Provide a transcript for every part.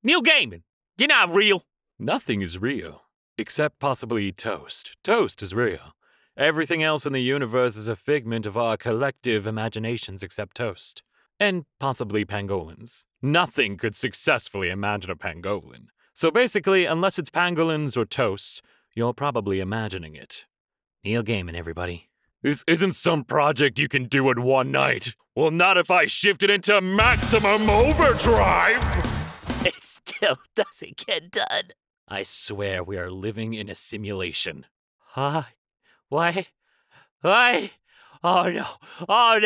Neil Gaiman, you're not real. Nothing is real, except possibly toast. Toast is real. Everything else in the universe is a figment of our collective imaginations except toast. And possibly pangolins. Nothing could successfully imagine a pangolin. So basically, unless it's pangolins or toast, you're probably imagining it. Neil Gaiman, everybody. This isn't some project you can do in one night. Well, not if I shift it into maximum overdrive! It still doesn't get done. I swear we are living in a simulation. Huh? What? What? Oh no. Oh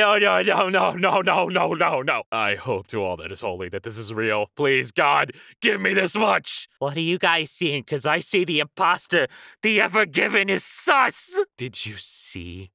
no. I hope to all that is holy that this is real. Please, God, give me this much! What are you guys seeing? Because I see the imposter. The ever-given is sus! Did you see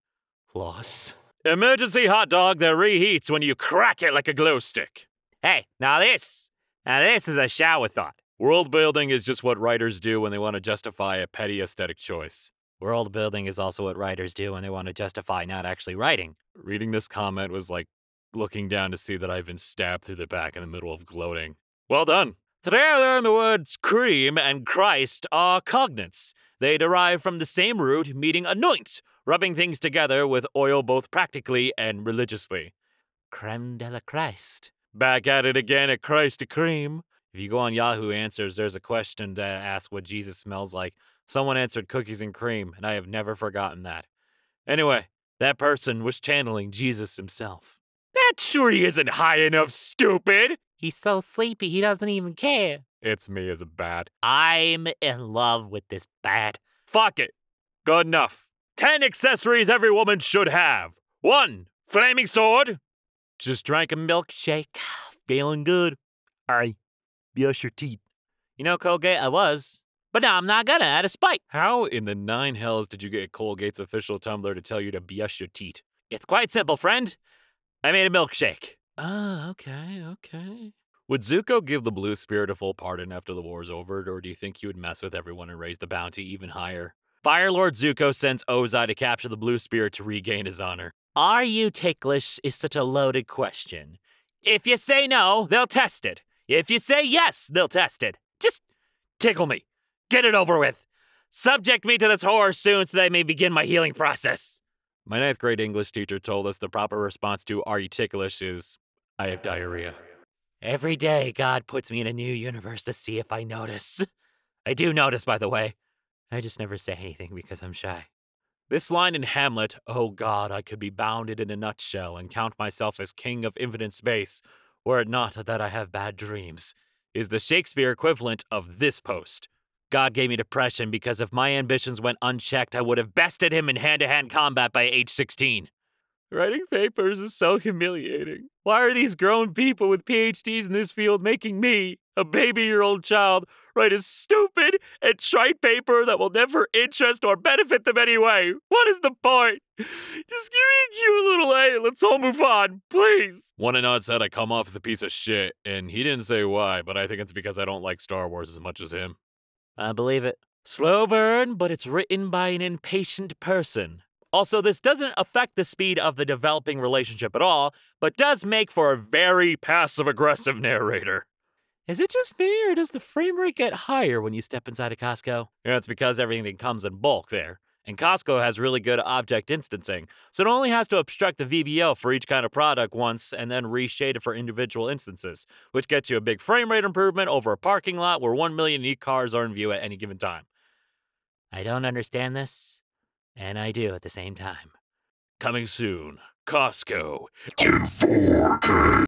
Loss? Emergency hot dog that reheats when you crack it like a glow stick. Hey, now this is a shower thought. World building is just what writers do when they want to justify a petty aesthetic choice. World building is also what writers do when they want to justify not actually writing. Reading this comment was like looking down to see that I've been stabbed through the back in the middle of gloating. Well done. Today I learned the words cream and Christ are cognates. They derive from the same root, meaning anoint, rubbing things together with oil both practically and religiously. Creme de la Christ. Back at it again at Christ cream. If you go on Yahoo Answers, there's a question to ask what Jesus smells like. Someone answered cookies and cream, and I have never forgotten that. Anyway, that person was channeling Jesus himself. That tree isn't high enough, stupid! He's so sleepy, he doesn't even care. It's me as a bat. I'm in love with this bat. Fuck it. Good enough. 10 accessories every woman should have. 1. Flaming sword. Just drank a milkshake. Feeling good. Alright. Brush your teeth. You know, Colgate, I was. But now I'm not gonna, out of spite. How in the 9 hells did you get Colgate's official Tumblr to tell you to brush your teeth? It's quite simple, friend. I made a milkshake. Oh, okay. Would Zuko give the Blue Spirit a full pardon after the war's over, or do you think he would mess with everyone and raise the bounty even higher? Fire Lord Zuko sends Ozai to capture the Blue Spirit to regain his honor. Are you ticklish is such a loaded question. If you say no, they'll test it. If you say yes, they'll test it. Just tickle me. Get it over with. Subject me to this horror soon so that I may begin my healing process. My 9th grade English teacher told us the proper response to "Are you ticklish?" is, "I have diarrhea." Every day, God puts me in a new universe to see if I notice. I do notice, by the way. I just never say anything because I'm shy. This line in Hamlet, "Oh God, I could be bounded in a nutshell and count myself as king of infinite space, were it not that I have bad dreams," is the Shakespeare equivalent of this post. God gave me depression because if my ambitions went unchecked, I would have bested him in hand-to-hand combat by age 16. Writing papers is so humiliating. Why are these grown people with PhDs in this field making me, a baby-year-old child, write a stupid and trite paper that will never interest or benefit them anyway? What is the point? Just give me a cute little A and let's all move on, please. One and Odd said I come off as a piece of shit, and he didn't say why, but I think it's because I don't like Star Wars as much as him. I believe it. Slow burn, but it's written by an impatient person. Also, this doesn't affect the speed of the developing relationship at all, but does make for a very passive-aggressive narrator. Is it just me, or does the frame rate get higher when you step inside a Costco? Yeah, it's because everything comes in bulk there. And Costco has really good object instancing, so it only has to obstruct the VBO for each kind of product once and then reshade it for individual instances, which gets you a big frame rate improvement over a parking lot where 1 million unique cars are in view at any given time. I don't understand this, and I do at the same time. Coming soon, Costco in 4K.